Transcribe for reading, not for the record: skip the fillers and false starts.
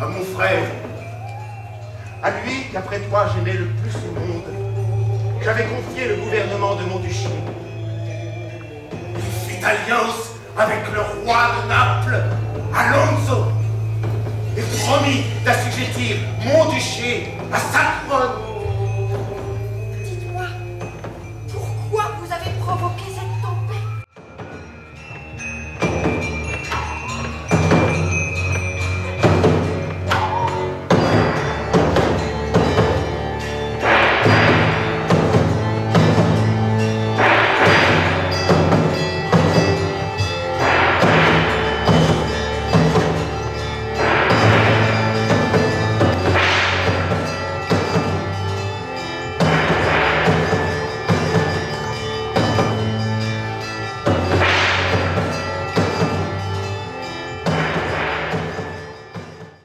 à mon frère, à lui qu'après toi j'aimais le plus au monde, j'avais confié le gouvernement de mon duché. Il fit alliance avec le roi de Naples, Alonso, et promit d'assujettir mon duché à sa couronne.